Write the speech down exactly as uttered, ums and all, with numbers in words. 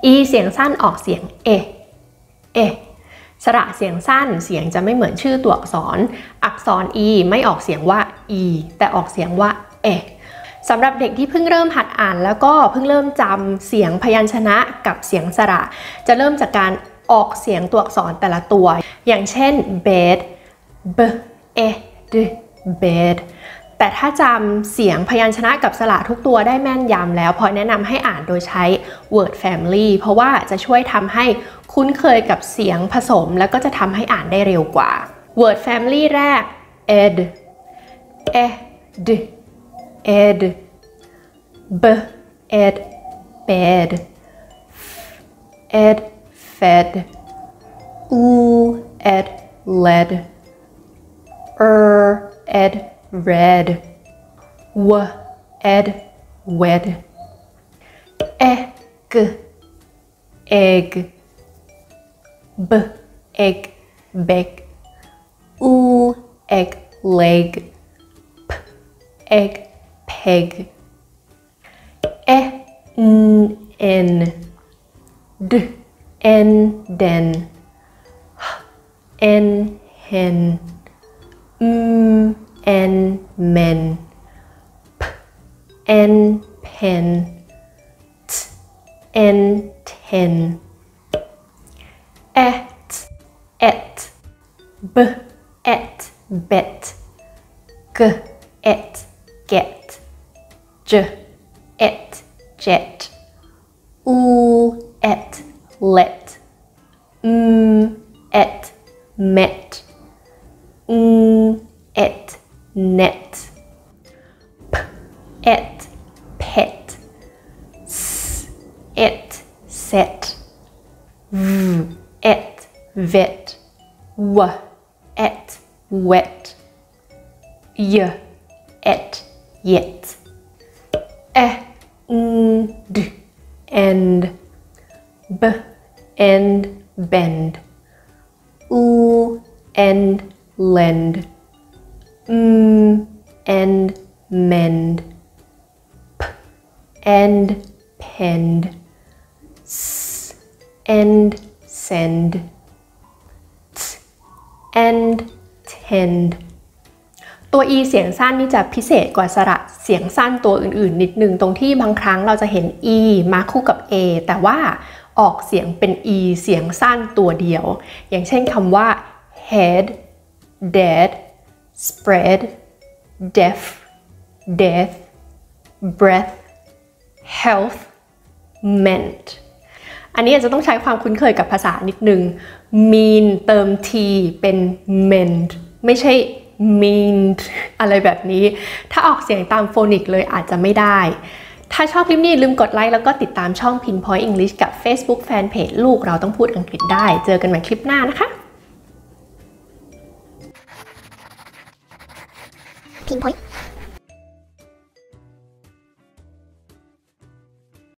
e เสียงสั้นออกเสียงเอเอสระเสียงสั้นเสียงจะไม่เหมือนชื่อตัวอักษรอักษร e ไม่ออกเสียงว่า e แต่ออกเสียงว่าเอสำหรับเด็กที่เพิ่งเริ่มหัดอ่านแล้วก็เพิ่งเริ่มจำเสียงพยัญชนะกับเสียงสระจะเริ่มจากการออกเสียงตัวอักษรแต่ละตัวอย่างเช่น bed b e d bed แต่ถ้าจำเสียงพยัญชนะกับสระทุกตัวได้แม่นยำแล้วพอแนะนำให้อ่านโดยใช้ word family เพราะว่าจะช่วยทำให้คุ้นเคยกับเสียงผสมแล้วก็จะทำให้อ่านได้เร็วกว่า word family แรก ed ed ed b ed bed ed fed u ed led er ed red w ed wed egg egg b egg beg u egg leg p egg peg e n n d n den h n hen m n men p n pen t n ten et et b et bet g et get j et jet u et let m et met n et net p et pet s et set v et vet w et wet y et yet end end b end bend u end lend m end mend p end pend s end send t end tend ตัว e เสียงสั้นนี่จะพิเศษกว่าสระเสียงสั้นตัวอื่นๆนิดนึงตรงที่บางครั้งเราจะเห็น e มาคู่กับ a แต่ว่าออกเสียงเป็น e เสียงสั้นตัวเดียวอย่างเช่นคำว่า head dead spread deaf death breath health meant อันนี้อาจจะต้องใช้ความคุ้นเคยกับภาษานิดนึง mean เติม t เป็น meant ไม่ใช่ mean อะไรแบบนี้ถ้าออกเสียงตามโฟนิกเลยอาจจะไม่ได้ถ้าชอบคลิปนี้ลืมกดไลค์แล้วก็ติดตามช่อง Pinpoint English กับ Facebook Fanpage ลูกเราต้องพูดอังกฤษได้เจอกันใหม่คลิปหน้านะคะ Pinpoint